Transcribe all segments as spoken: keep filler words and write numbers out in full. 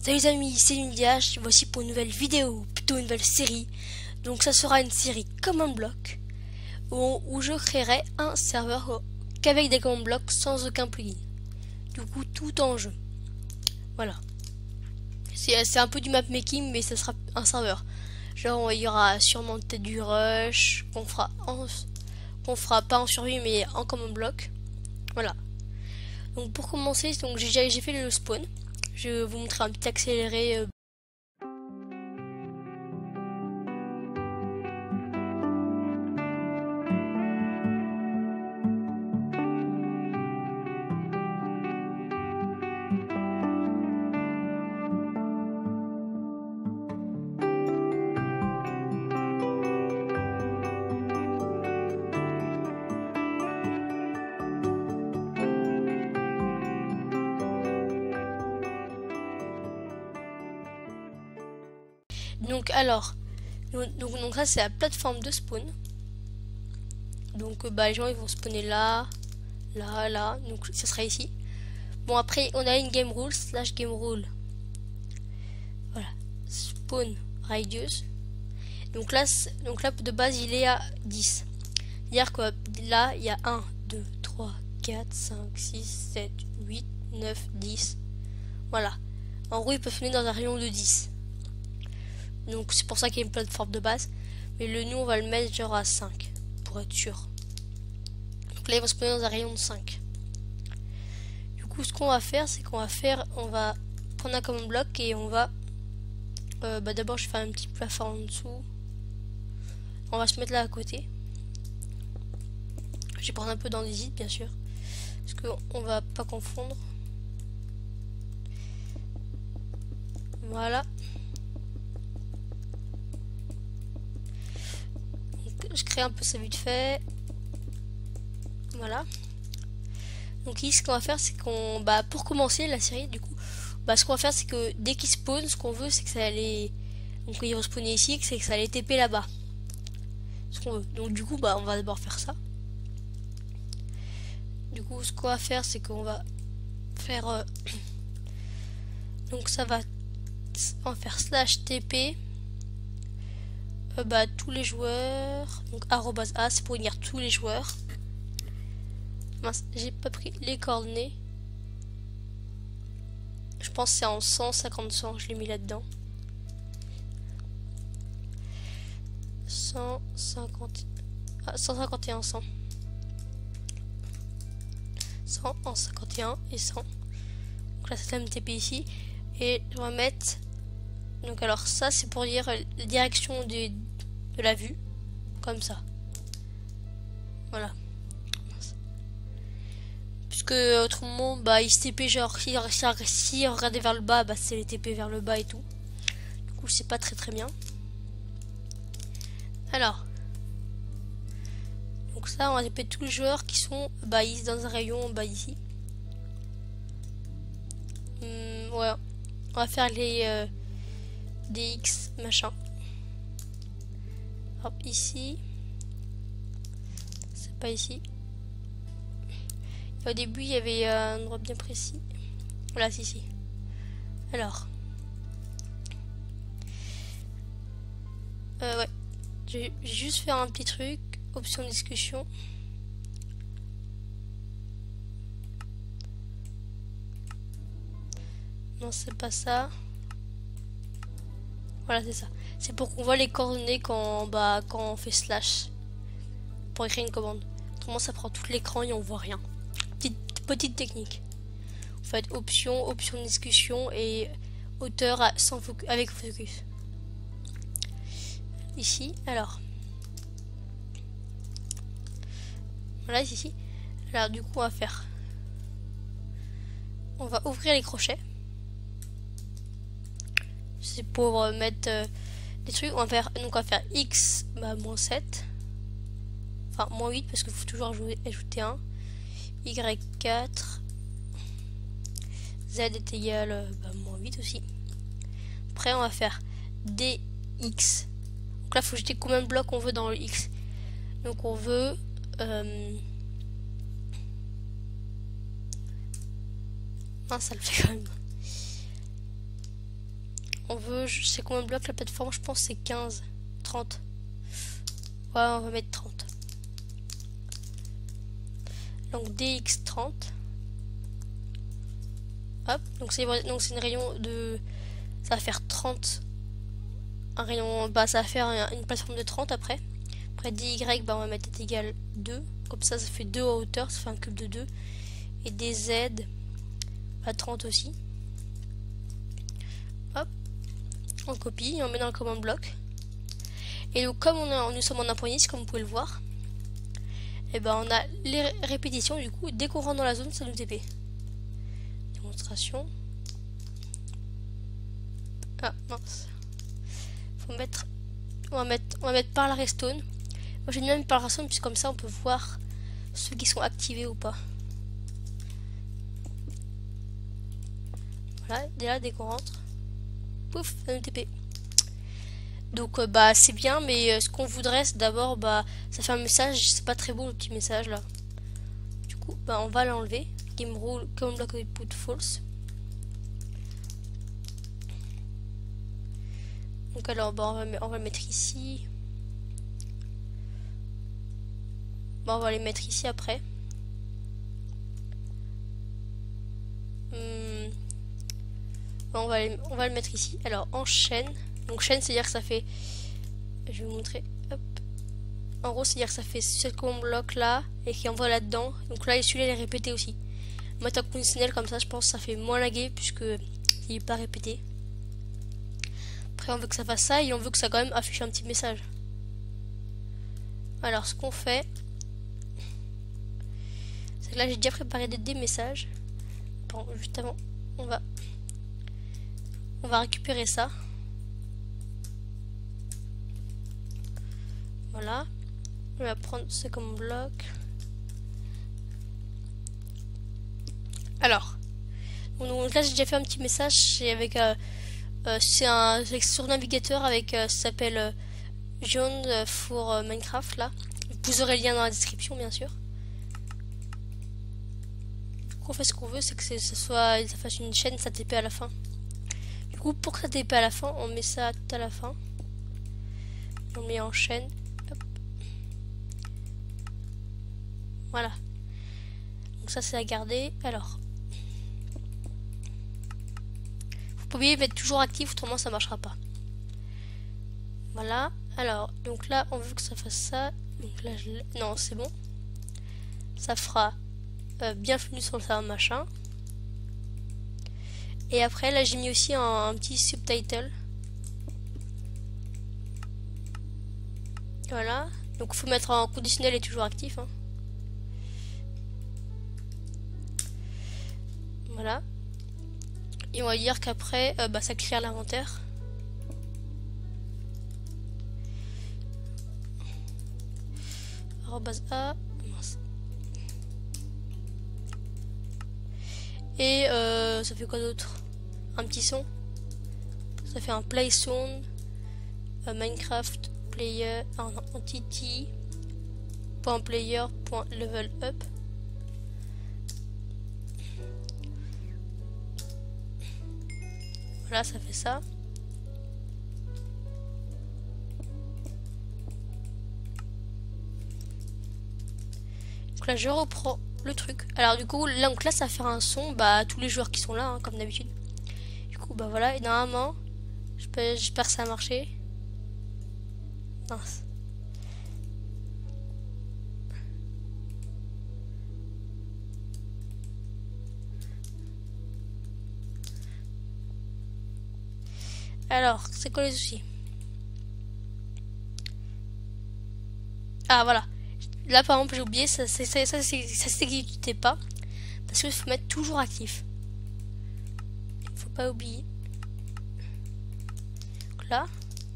Salut les amis, c'est Unidiash, voici pour une nouvelle vidéo, plutôt une nouvelle série. Donc ça sera une série command block, où, où je créerai un serveur qu'avec des command blocks sans aucun plugin. Du coup, tout en jeu. Voilà. C'est un peu du map making, mais ça sera un serveur. Genre, il y aura sûrement peut-être du rush, qu'on fera, en, qu'on fera pas en survie, mais en command block. Voilà. Donc pour commencer, donc j'ai j'ai fait le spawn. Je vais vous montrer un petit accéléré. Euh, Donc alors, donc, donc, donc ça c'est la plateforme de spawn. Donc euh, bah les gens ils vont spawner là, là, là. Donc ça sera ici. Bon après on a une game rule slash game rule. Voilà. Spawn radius. Donc là, donc là de base il est à dix. C'est-à-dire que là il y a un, deux, trois, quatre, cinq, six, sept, huit, neuf, dix. Voilà. En gros ils peuvent spawner dans un rayon de dix. Donc c'est pour ça qu'il y a une plateforme de base. Mais le nous on va le mettre genre à cinq. Pour être sûr. Donc là il va se spawner dans un rayon de cinq. Du coup ce qu'on va faire c'est qu'on va faire. On va prendre un command block et on va. Euh, bah d'abord je fais un petit plafond en dessous. On va se mettre là à côté. Je vais prendre un peu dans les bien sûr. Parce qu'on va pas confondre. Voilà. Je crée un peu ça vite fait. Voilà. Donc ici ce qu'on va faire c'est qu'on bah pour commencer la série du coup bah ce qu'on va faire c'est que dès qu'il spawn ce qu'on veut c'est que ça allait donc il respawner ici c'est que ça allait T P là-bas. Ce qu'on veut. Donc du coup bah on va d'abord faire ça. Du coup ce qu'on va faire c'est qu'on va faire euh, donc ça va on va faire slash T P euh, bah tous les joueurs donc arrobase a c'est pour lire tous les joueurs. J'ai pas pris les coordonnées. Je pense que c'est en cent cinquante cent, je l'ai mis là-dedans. cent cinquante ah, cent cinquante et un cent. cent en cinquante et un et cent. Donc là c'est M T P ici et je vais mettre donc alors ça c'est pour dire la direction de, de la vue comme ça. Voilà. Puisque autrement bah il se T P genre si, si, si regardez vers le bas bah c'est les T P vers le bas et tout. Du coup c'est pas très très bien. Alors donc ça on va T P tous les joueurs qui sont bah ici dans un rayon bah ici. Hum, ouais on va faire les euh, D X machin. Hop ici. C'est pas ici. Au début, il y avait un endroit bien précis. Voilà, c'est ici. Alors. Euh, ouais. Je vais juste faire un petit truc. Option discussion. Non, c'est pas ça. Voilà, c'est ça. C'est pour qu'on voit les coordonnées quand, bah, quand on fait slash. Pour écrire une commande. Autrement, ça prend tout l'écran et on voit rien. Petite, petite technique. Vous faites option, option de discussion et hauteur à, sans focus, avec focus. Ici, alors. Voilà, ici. Alors, du coup, on va faire. On va ouvrir les crochets. C'est pour euh, mettre euh, des trucs. On va faire, donc, on va faire X, bah, moins sept. Enfin, moins huit, parce qu'il faut toujours ajouter, ajouter un. Y quatre. Z est égal à bah, moins huit aussi. Après on va faire D X. Donc là il faut jeter combien de blocs on veut dans le X. Donc on veut euh... non ça le fait quand même. on veut, je sais combien de blocs la plateforme, je pense c'est quinze, trente. Ouais, on va mettre trente. Donc D X trente. Hop, donc c'est donc c'est une rayon de, ça va faire trente. Un rayon, bah ça va faire une plateforme de trente après. Après D Y, bah on va mettre est égal deux. Comme ça, ça fait deux en hauteur, ça fait un cube de deux. Et D Z, bah trente aussi. Hop, on copie et on met dans le command bloc. Et donc comme on a, nous sommes en apprentissage, comme vous pouvez le voir, et ben on a les répétitions. Du coup, dès qu'on rentre dans la zone, ça nous T P. Démonstration. Ah mince. Faut mettre, on va mettre, on va mettre par la redstone. Moi j'ai mis même par la redstone puisque comme ça on peut voir ceux qui sont activés ou pas. Voilà, dès là, dès qu'on rentre, pouf, ça nous T P. Donc euh, bah c'est bien, mais euh, ce qu'on voudrait c'est d'abord, bah ça fait un message, c'est pas très beau le petit message là. Du coup bah on va l'enlever. Game rule command block output false. Donc alors bah on va, on va le mettre ici. Bah on va les mettre ici après. Hum, bah, on, va les, on va le mettre ici. Alors en chaîne. Donc chaîne c'est à dire que ça fait, je vais vous montrer, hop. En gros c'est à dire que ça fait ce command bloc là et qui envoie là dedans. Donc là celui-là il est répété aussi. Mettre un conditionnel comme ça, je pense que ça fait moins laguer puisque il n'est pas répété. Après on veut que ça fasse ça et on veut que ça quand même affiche un petit message. Alors ce qu'on fait, c'est que là j'ai déjà préparé des, des messages. Bon, juste avant, on va on va récupérer ça. Voilà, on va prendre ça comme bloc. Alors, donc là j'ai déjà fait un petit message, c'est avec euh, euh, c'est un sur navigateur avec euh, ça s'appelle euh, Jaune pour euh, Minecraft là. Vous aurez le lien dans la description bien sûr. Du coup, on fait ce qu'on veut, c'est que ça soit ça fasse une chaîne, ça T P à la fin. Du coup, pour que ça T P à la fin, on met ça tout à la fin. On met en chaîne. Hop. Voilà. Donc ça c'est à garder. Alors. Vous pouvez mettre toujours actif, autrement ça marchera pas. Voilà. Alors, donc là, on veut que ça fasse ça. Donc là, je non, c'est bon. Ça fera euh, bienvenue sur le serveur machin. Et après, là, j'ai mis aussi un, un petit subtitle. Voilà. Donc, il faut mettre en conditionnel et toujours actif. Hein. Voilà. Et on va dire qu'après, euh, bah, ça clear l'inventaire. Arrobase A. Mince. Et euh, ça fait quoi d'autre? Un petit son. Ça fait un play sound. Euh, Minecraft player. Ah non, entity. Point player. Point level up. Voilà, ça fait ça. Donc là, je reprends le truc. Alors du coup, là, donc là, ça va faire un son bah, à tous les joueurs qui sont là, hein, comme d'habitude. Du coup, bah voilà, et normalement, j'espère que ça a marché. Mince. Alors, c'est quoi les soucis? Ah voilà. Là par exemple j'ai oublié, ça ça, ça, ça, ça s'exécutait pas. Parce qu'il faut mettre toujours actif. Il faut pas oublier. Donc là.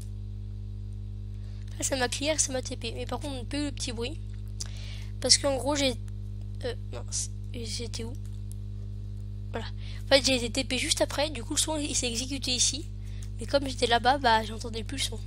Là ça m'a clear, ça m'a T P. Mais par contre on peut eu le petit bruit. Parce qu'en gros j'ai. Euh, mince. J'étais où? Voilà. En fait j'ai été T P juste après. Du coup le son il s'est exécuté ici. Mais comme j'étais là-bas, bah j'entendais plus le son.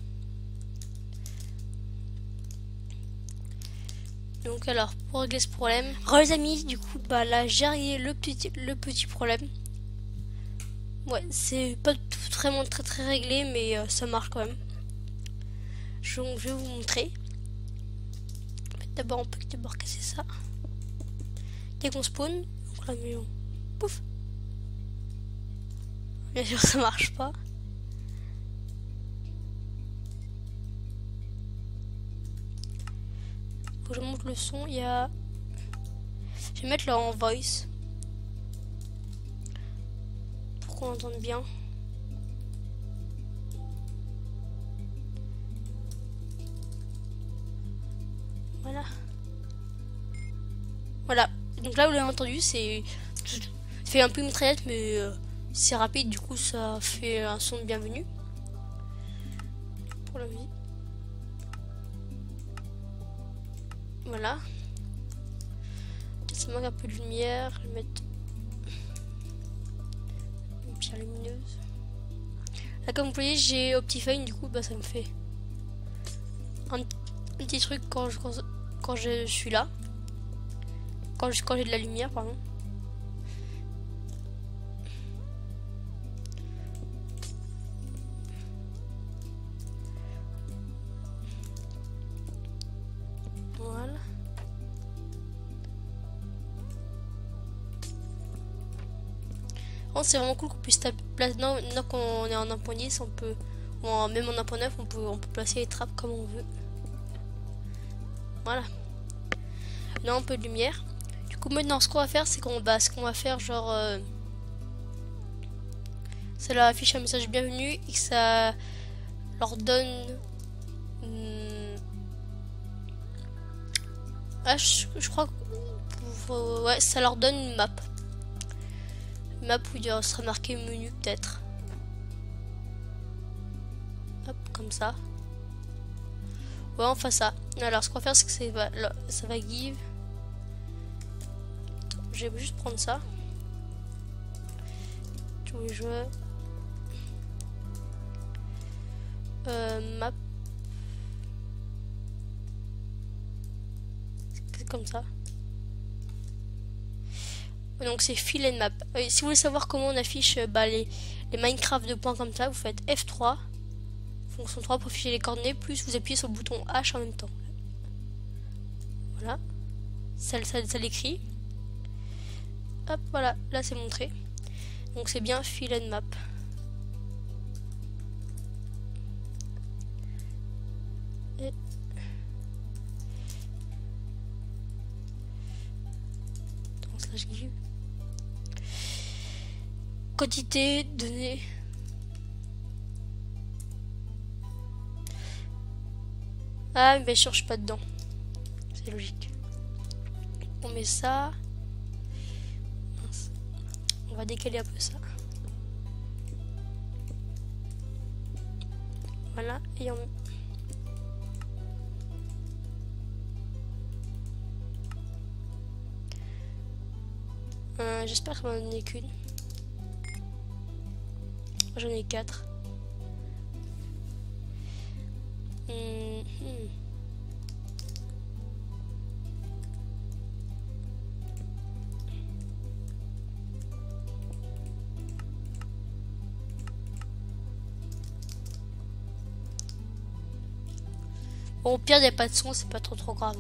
Donc alors, pour régler ce problème, alors les amis, du coup, bah là j'ai réglé le petit, le petit problème. Ouais, c'est pas tout vraiment très très réglé, mais euh, ça marche quand même. Je, je vais vous montrer. D'abord, on peut d'abord casser ça. Dès qu'on spawn, donc là, mais on... pouf. Bien sûr, ça marche pas. Faut que je monte le son. Il y a. Je vais mettre là en voice pour qu'on entende bien. Voilà. Voilà. Donc là, vous l'avez entendu, c'est. Ça fait un peu une mitraillette, mais euh, c'est rapide, du coup, ça fait un son de bienvenue. Pour la musique. Voilà. Ça manque un peu de lumière. Je vais mettre une pierre lumineuse. Là, comme vous voyez, j'ai Optifine, du coup, bah, ça me fait un, un petit truc quand je, quand, quand je suis là. Quand j'ai quand j'ai de la lumière, pardon. Voilà. Oh, c'est vraiment cool qu'on puisse taper. Maintenant, maintenant qu'on est en un point dix, on peut, ou en, même en un point neuf, on peut, on peut placer les trappes comme on veut. Voilà. Là, un peu de lumière. Du coup, maintenant, ce qu'on va faire, c'est qu'on bah, ce qu'on va faire, genre, euh, ça leur affiche un message bienvenue et que ça leur donne. Hum, ah, je, je crois que ouais, ça leur donne une map. Une map où il sera marqué menu, peut-être. Hop, comme ça. Ouais, on fait ça. Alors, ce qu'on va faire, c'est que c'est, ça va give. Je vais juste prendre ça. Tous les joueurs. Euh, map. C'est comme ça. Donc c'est fill and map. Euh, si vous voulez savoir comment on affiche euh, bah, les, les Minecraft de points comme ça, vous faites F trois. Fonction trois pour afficher les coordonnées, plus vous appuyez sur le bouton H en même temps. Voilà. Ça, ça, ça l'écrit. Hop, voilà. Là c'est montré. Donc c'est bien fill and map. Et... slash give. Quantité, données. Ah, mais je cherche pas dedans. C'est logique. On met ça. Mince. On va décaler un peu ça. Voilà. Et on... Euh, J'espère que ça m'en donner qu'une. J'en ai quatre. Mmh, mmh. Bon, au pire, il n'y a pas de son, c'est pas trop trop grave.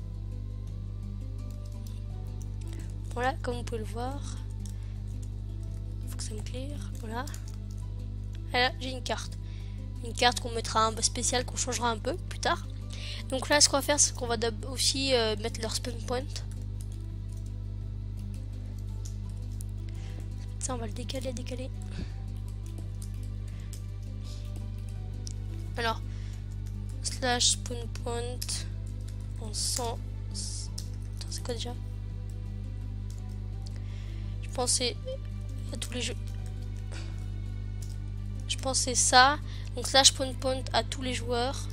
Voilà, comme vous pouvez le voir. Faut que ça me clear. Voilà. Et là, j'ai une carte. Une carte qu'on mettra un spécial, qu'on changera un peu plus tard. Donc là, ce qu'on va faire, c'est qu'on va aussi euh, mettre leur spawn point. Ça, on va le décaler, décaler. Alors, slash spawn point en cent. Attends, c'est quoi déjà? Je pensais à tous les jeux. Je pensais ça. Donc slash spawn point à tous les joueurs.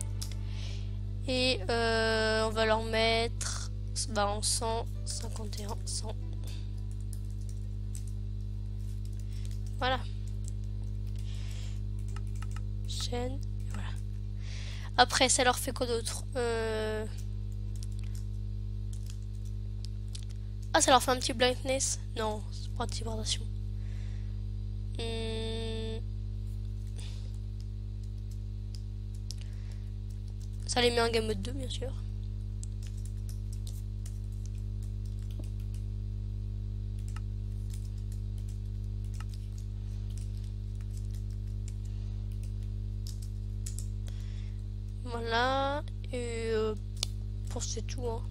Et euh, on va leur mettre bah, en cent cinquante et un, cent. Voilà. Chaîne. Voilà. Après, ça leur fait quoi d'autre? euh... Ah, ça leur fait un petit blindness? Non, c'est pas anti-vibration. Hum... Ça les met en game mode deux, bien sûr. Voilà. Et euh, pour c'est tout. Hein.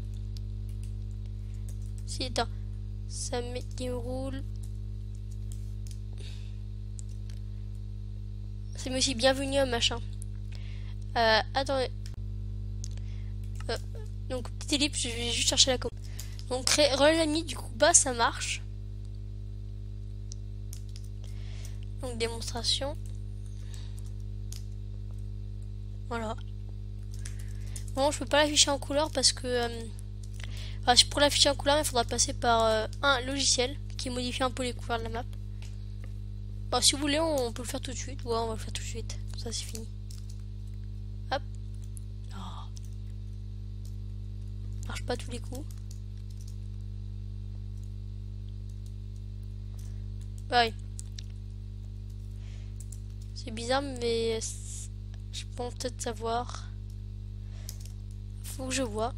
Si, attends. Ça met game rule. C'est aussi bienvenue à machin. Euh, attendez. Euh, donc, petite ellipse, je vais juste chercher la commande. Donc, créer relais ami, du coup, bah, ça marche. Donc, démonstration. Voilà. Bon, je peux pas l'afficher en couleur parce que... Euh, enfin, pour l'afficher en couleur, il faudra passer par euh, un logiciel qui modifie un peu les couleurs de la map. Bon, si vous voulez, on peut le faire tout de suite. Ouais, on va le faire tout de suite. Comme ça, c'est fini. Hop. Oh. Marche pas tous les coups. Bah oui. C'est bizarre, mais je pense peut-être savoir. Faut que je vois.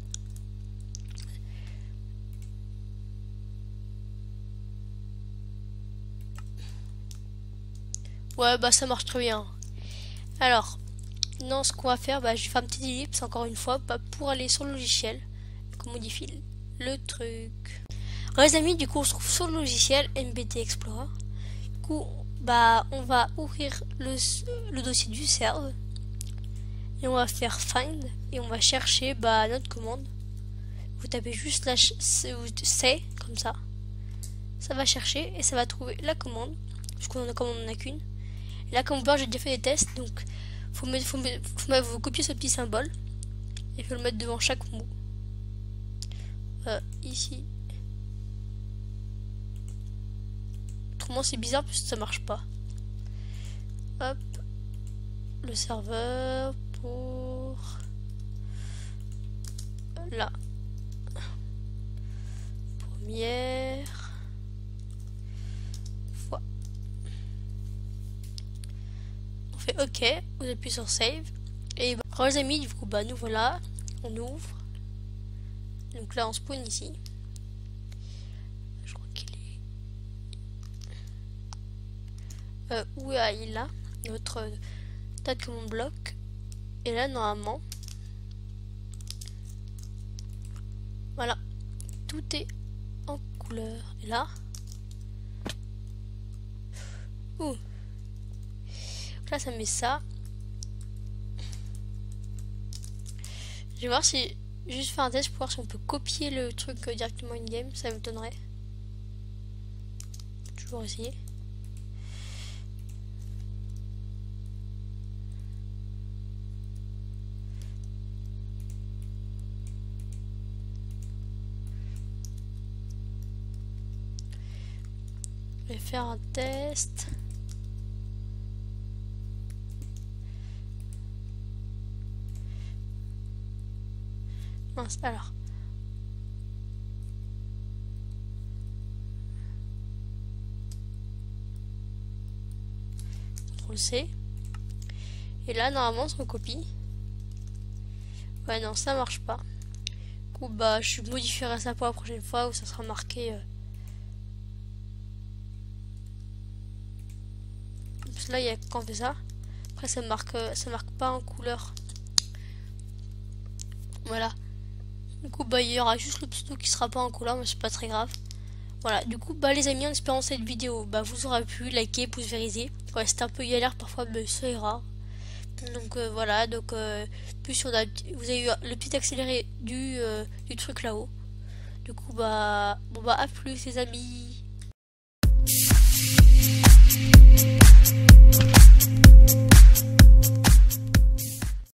Ouais, bah ça marche très bien. Alors, non, ce qu'on va faire, bah je vais faire un petit ellipse encore une fois, bah, pour aller sur le logiciel, qu'on modifie le truc. Alors les amis, du coup on se trouve sur le logiciel M B T Explorer. Du coup, bah on va ouvrir le, le dossier du serve et on va faire find et on va chercher bah notre commande. Vous tapez juste la C comme ça, ça va chercher et ça va trouver la commande. Parce qu'on en a comme on en a qu'une. Et là, comme vous voyez, j'ai déjà fait des tests, donc faut mettre, faut mettre, faut mettre, faut copier ce petit symbole et faut le mettre devant chaque mot. Euh, ici. Autrement, c'est bizarre parce que ça marche pas. Hop, le serveur pour là. Première. Ok, vous appuyez sur save et bah, alors les amis, du coup bah nous voilà, on ouvre. Donc là on spawn ici. Je crois qu'il est euh, où est il là notre tas de commande bloc. Et là normalement voilà, tout est en couleur. Et là ouh, là ça met ça. Je vais voir si juste faire un test pour voir si on peut copier le truc directement in game, ça me donnerait. Toujours essayer. Je vais faire un test. Alors, contrôle C. Et là, normalement, on se recopie. Ouais, non, ça marche pas. Du coup, bah, je modifierai ça pour la prochaine fois où ça sera marqué. Euh... Parce que là, il y a quand on fait ça. Après, ça marque, ça marque pas en couleur. Voilà. Du coup, bah, il y aura juste le pseudo qui sera pas en couleur, mais c'est pas très grave. Voilà, du coup, bah, les amis, en espérant cette vidéo, bah, vous aurez pu liker, pouce vériser. Ouais, c'était un peu galère parfois, mais ça ira. Donc, euh, voilà, donc, euh, plus on a, vous avez eu le petit accéléré du, euh, du truc là-haut. Du coup, bah, bon, bah, à plus, les amis.